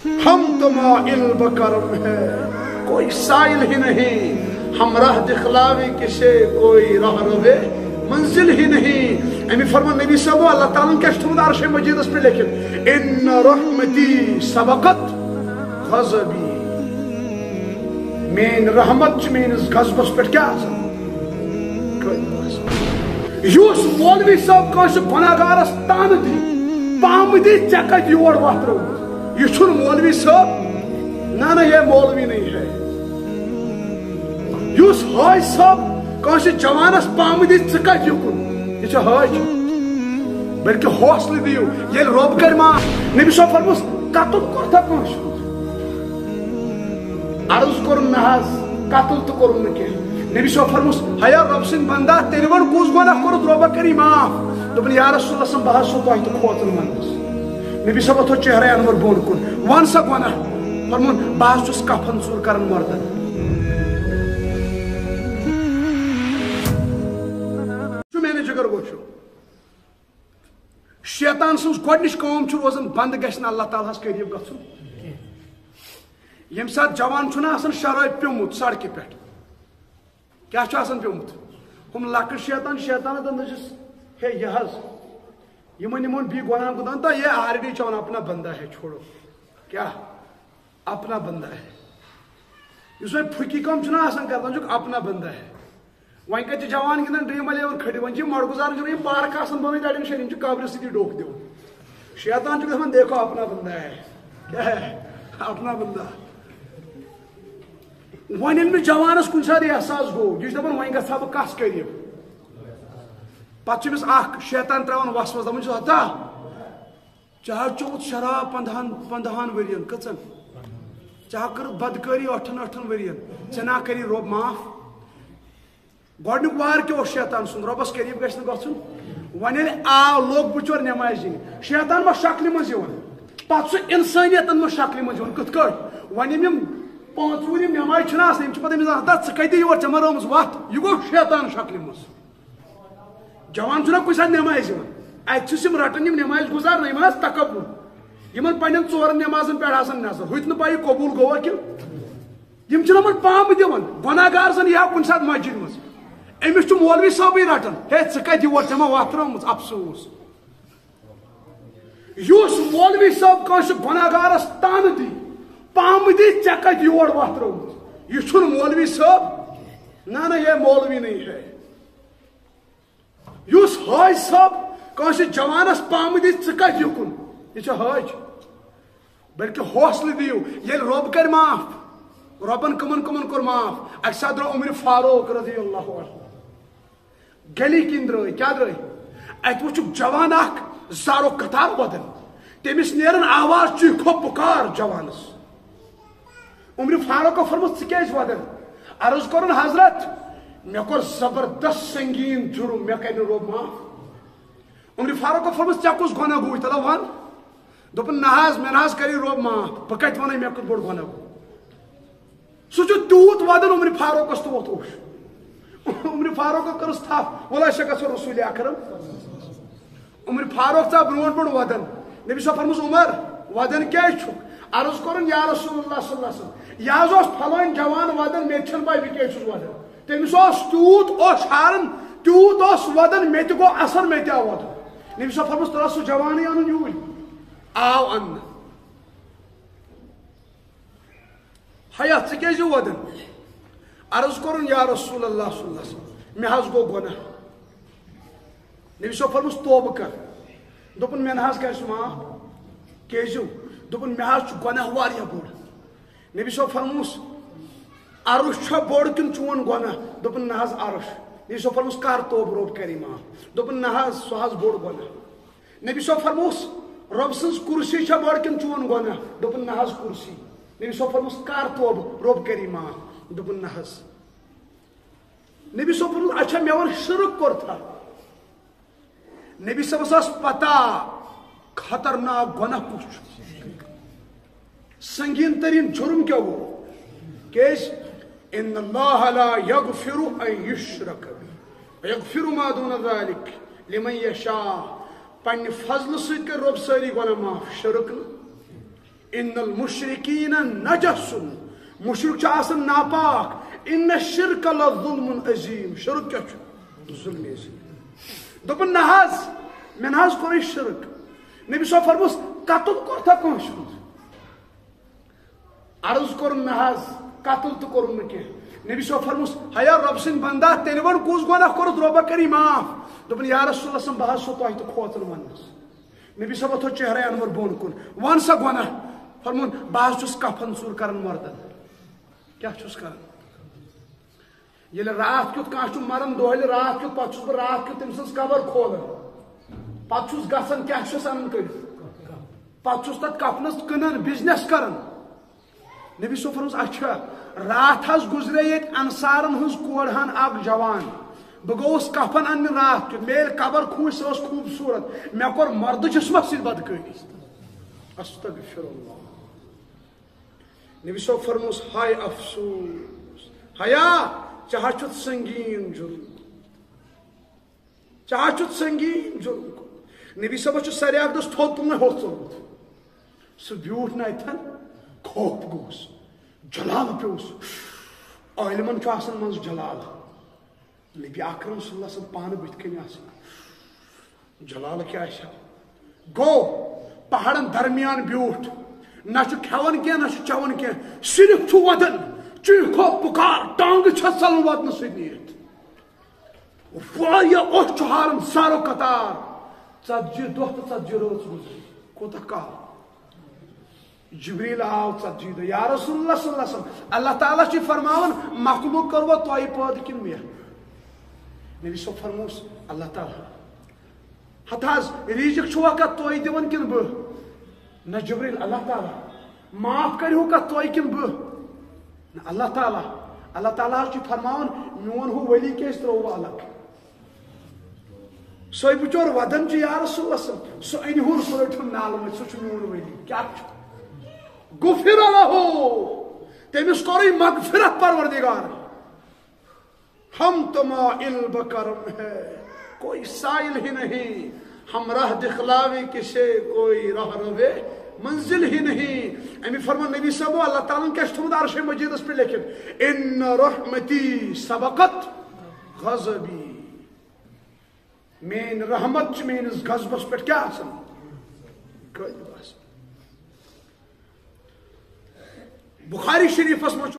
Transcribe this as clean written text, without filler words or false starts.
ہم تو مائل بکرم ہے کوئی سائل ہی نہیں، ہم راہ دکھلاوے کسے کوئی راہ روے منزل ہی نہیں۔ امی فرمان نبی صاحب اللہ تعالیٰ کیا چھتمد عرش مجیدس پہ لیکن ان رحمتی سبقت غضبی، مین رحمت مینس غضبس پہ کیا یوس مولوی صاحب کانس گناہگارس تان دی پام دی چکت یور وات رو یہ چھن مولوی صاحب، نہ یہ مولوی نہیں ہے۔ یوس حاج صاحب کانس جوانس پام دی چکت یکن یہ حاج، بلکہ حوصلہ دیو یہ رب کر معاف۔ نبی صاحب فرموس قتل کرتا کانس عرض کر نحاز قتل تو کرن نہ کیا۔ نبی صاحب فرموس ہیا رب سن بندہ تیرے ون کس گناہ کرت رب کری معاف؟ دپن یا رسول اللہ صلی بہت سو تہ تو کھوتن منس۔ نبی صاحب تھو چہرہ انور بون کن ون سا گناہ، فرمون بہت چھس کفن ژور کرن مردن۔ میرے جگر گوچھو شیطان سن گۄڈنِچ کٲم چھُ روزان بند گژھِ نہٕ اللہ تعالیٰ ہس قریب گژھُن۔ ییٚمہِ ساتہٕ جوان چھُنہ آسان شرٲبۍ پیومُت سڑکہِ پٮ۪ٹھ، کیا چھُ آسان پیومُت ہم لۄکٕٹۍ شیطان دپس ہے یہ حظ یمن یمن بی گناہ گُدان تو یہ آلریڈی چون اپنا بندہ ہے چھوڑو، کیا اپنا بندہ ہے، اس وقت پھکی کم چھُنہ آسان کران چھُکھ اپنا بندہ ہے۔ وۄنۍ کتہِ جوان گِنٛدان ڈرٛیٖم 11 کھڑِ وۄنۍ چھِ مڑگُزار چھِ یِم پارک آسان بنٲیِتھ اڑٮ۪ن شُرٮ۪ن چھُ قبرِ سۭتی ڈوٚکھ دِوان، شیطان چھُ دپان دیکھو اپنا بندہ ہے، کیا ہے اپنا بندہ۔ وۄنۍ ییٚلہِ مےٚ جوانس کُنہِ ساتہٕ احساس گوٚو یہِ چھُ دپان وۄنۍ گژھٕ ہا بہٕ کس قریب، پتہٕ چھُ أمِس اکھ شیطان تراوان وسوس دپان چھُس ہتا ژےٚ حظ چوٚوُتھ شراب 15 ؤرین کٔژن، ژےٚ ہا کٔرٕتھ بدکٲری 8 ؤرین، ژےٚ نا کری رۄب معاف۔ گۄڈنیُک وار کیٛاہ اوس شیطان سُنٛد رۄبس قریب گژھِ نہٕ گژھُن۔ وۄنۍ ییٚلہِ آو لوگ بچور نٮ۪مازِ دِنہِ، شیطان ما شکلہِ منٛز یِوان، پتہٕ سُہ انسٲنیتن منٛز شکلہِ منٛز یِوان کِتھ کٲٹھۍ؟ وۄنۍ یِم 5 وُہُر یِم نٮ۪مازِ چھِنہ آسان یِم چھِ پتہٕ أمِس ہتا ژٕ کتہِ یور ژےٚ ما رٲومٕژ وتھ، یہِ گوٚو شیطان شکلہِ منٛز۔ جوان چھُنہ کُنہِ ساتہٕ نٮ۪مازِ یِوان اتہِ چھُس یِم رٹان یِم نٮ۪مازِ گُزار نہ یِم آسہِ تکبُر، یِمن پننٮ۪ن 4 نٮ۪مازن پٮ۪ٹھ آسان نظر، ہُتہِ نہٕ پاے قبوٗل گوٚوا کِنہٕ یِم چھِنہ یِمن پامہٕ دِوان۔ گۄناہگار زن یی ہا کُنہِ ساتہٕ مسجد منٛز أمِس چھُ مولوی صٲبٕے رٹان، ہے ژٕ کتہِ یور ژےٚ ما وتھ رٲومٕژ، افسوس۔ یُس مولوی صٲب کٲنٛسہِ گۄناہگارس تانہٕ دی پامہٕ دی ژےٚ کتہِ یور وتھ رٲومٕژ، یہ چھُنہٕ مولوی صٲب، نہ یہ مولوی نہیں ہے۔ یُس حاج صٲب کٲنٛسہِ جوانس پامہٕ دی ژٕ کتہِ یُکُن، یہ چھُ حاج، بلکہ حوصلہٕ دِیِو ییٚلہِ رۄب کرِ معاف۔ رۄبن کٕمن کٕمن کوٚر معاف؟ اکہِ ساتہٕ درٛاو عمرِ فاروق رضی اللہ عنہ گلی کِنۍ درٛٲے، کیٛاہ درٛٲے؟ اتہِ وٕچھُکھ جوان اکھ زارو قطار ودان، تٔمِس نیران آواز چیٖخو پُکار جوانس۔ عمرِ فاروقو فرموس ژٕ کیٛازِ ودان؟ عرض کوٚرُن حضرت مےٚ کوٚر زبردست سنگیٖن جُرم، مےٚ کرِ نہٕ رۄب معاف۔ عمرِ فاروقو فرموس ژےٚ کُس گۄناہ گوٚوُے تلا ون؟ دوٚپُن نہ حظ مےٚ نہ حظ کری رۄب معاف، بہٕ کتہِ ونے مےٚ کوٚت بوٚڑ گۄناہ گوٚو۔ سُہ چھُ تیوٗت ودان عمرِ فاروقس تہِ ووٚتھ اوٚش۔ عمرِ فاروقو کٔرٕس تھپھ وولا چھا گژھو رسوٗلِ اکرم۔ عمرِ فاروق ژاو برونٛٹھ برونٛٹھ ودان، نبی صٲب فرموس عمر ودان کیٛازِ چھُکھ؟ عرض کوٚرُن یا رسول اللہ صلی اللہ علیہ وسلم یہِ حظ اوس پھلٲنۍ جوان ودان مےٚ تہِ چھنہٕ پاے بہٕ کیٛازِ چھُس ودان، تٔمِس اوس تیوٗت اوس ہاران تیوٗت اوس ودان مےٚ تہِ گوٚو اثر مےٚ تہِ آو ودُن۔ نبی صٲب فرموس ترٛا سُہ جوانٕے انُن یوٗرۍ، آو اننہٕ، ہیا ژٕ کیٛازِ ودان؟ عرض کوٚرُن یا رسول اللہ صلی اللہ علیہ وسلم مےٚ حظ گوٚو گۄناہ۔ نبی صٲب فرموس توبہٕ کر، دوٚپُن مےٚ نہ حظ کرِ سُہ معاف، کیٛازِ؟ دوٚپُن مےٚ حظ چھُ گۄناہ واریاہ بوٚڑ۔ نبی صٲب فرموس عرش چھا بوٚڑ کِنہٕ چون گۄناہ؟ دوٚپُن نہ حظ عرش۔ نبی صٲب فرموس کر توبہٕ رۄب کری معاف، دوٚپُن نہ حظ سُہ حظ بوٚڑ گۄناہ۔ نبی صٲب فرموس رۄب سٕنٛز کُرسی چھا بٔڑ کِنہٕ چون گۄناہ؟ دوٚپُن نہ حظ کُرسی۔ نبی صٲب فرموس کر توبہٕ رۄب کری معاف، دوٚپُن نہ حظ۔ نبی صٲب فرموس اچھا مےٚ وَن شرک کوٚرتھا؟ نبی صٲبس ٲس پتہ خطرناک گۄناہ کُس چھُ، سنگیٖن تریٖن جُرم کیٛاہ گوٚو؟ کیٛازِ ان اللہ لا یغفر ان یشرک بہ ویغفر ما دون ذلک لمن یشاء۔ پننہِ فضلہٕ سۭتۍ کر رۄب سٲری گۄناہ معاف، شرک نہٕ۔ ان المشرکین نجس مشرک چھ آسان ناپاک ان الشرک لظلم عظیم شرک کیا چھ ظلم عظیم دپن نہ حظ میں نہ حظ کوٚر شرک نبی صاحب فرموس قتل کوٚرتھا کٲنٛسہِ ہُنٛد عرض کوٚرُن نہ حظ قتل تہِ کوٚرُن نہٕ کینٛہہ نبی صاحب فرموس ہیا رۄب سٕنٛدۍ بندا تیٚلہِ وَن کُس گۄناہ کوٚرُتھ رۄبا کٔری معاف دوٚپُن یا رسول اللہ بہٕ حظ چھُسو تۄہہِ تہِ کھوژان وننس نبی صاحب تھوٚو چہرے انور بۄن کُن ون سا گۄناہ فرمون بہٕ حظ چھُس کفن ژوٗر کران مردن کیٛاہ چھُس کران ییٚلہِ راتھ کیُتھ کانٛہہ چھُ مران دۄہلہِ راتھ کیُتھ پتہٕ چھُس بہٕ راتھ کیُتھ تٔمۍ سٕنٛز قبر کھولان پتہٕ چھُس گژھان کیٛاہ چھُس انان کٔرِتھ پتہٕ چھُس تتھ کفنس کٕنان بزنس کران نبی صاحب فرموس اچھا رات حظ گزرے ییٚتہِ انصارن ہٕنٛز کورِ ہن اکھ جوان بہٕ گوٚوُس کفن اننہِ راتھ کیُتھ مےٚ ییٚلہِ قبر کھوٗج سۄ ٲس خوٗبصوٗرت مےٚ کوٚر مردٕ جسمس سۭتۍ بدکٲری استغفر اللہ نبی صاحب فرموس ہائے افسوس حیا ژےٚ حظ چھُتھ سنگیٖن جُرم ژےٚ حظ چھُتھ سنگیٖن جُرم کوٚرمُت نبی صاحبس چھُ سارے اکھ دۄہ تھوٚد تُلنٕے ہوٚت ژوٚلمُت سُہ بیوٗٹھ نہٕ اتٮ۪ن خوف گوٚوُس جلال پیوٚوُس عٲلمن چھُ آسان منٛزٕ جلال نبی اکرم صلی اللہ علیہ وسلم پانہٕ بٕتھِ کَنہِ آسان جلال کیٛاہ آسہِ گوٚو پہاڑن درمیان بیوٗٹھ نہ چھُ کھٮ۪وان کینٛہہ نہ چھُ چٮ۪وان کینٛہہ صرف چھُ ودان چیٖخو پُکار ٹانگہٕ چھس ژلان واتنہٕ سۭتۍ نِتھ واریاہ اوٚش چھُ ہاران سارو قطار 40 دۄہ تہٕ 40 رٲژ گُزرے کوٗتاہ کال جبریل آو 40 دۄہ یا رسول اللہ صلی اللہ علیہ وسلم اللہ تعالیٰ چھُ فرماوان مخلوق کروا تۄہہِ پٲدٕ کِنہٕ مےٚ نبی صٲب فرموس اللہ تعالیٰ ہتہٕ حظ ریٖزِق چھُوا کتھ تُہۍ دِوان کِنہٕ بہٕ نہ جبریل اللہ تعالیٰ معاف کٔرِو کتھ تُہۍ کِنہٕ بہٕ نہ اللہ تعالیٰ حظ چھُ فرماوان میون ہُہ ؤلی کیٛازِ ترٛووُ الگ سۄے بِچور ودان چھُ یا رسول اللہ سُہ انہِ ہُن پٲٹھۍ نالہٕ مٔتۍ سُہ چھُ میون ؤلی کیٛاہ چھُ غفر لہو تٔمِس کوٚرُے مغفرت پروردگار ہم تمائل بکرم ہے کوئی سائل ہی نہیں ہم راہ دکھلاوے کسے کوئی راہ روے منزل ہی نہیں امی فرمان نبی صاحب اللہ تعالیٰ کیا تھومت عرش مجید اس پہ لیکن ان رحمتی سبقت غضبی مین رحمت مین اس غضبس پہ کیا آسان بخاری شریف اس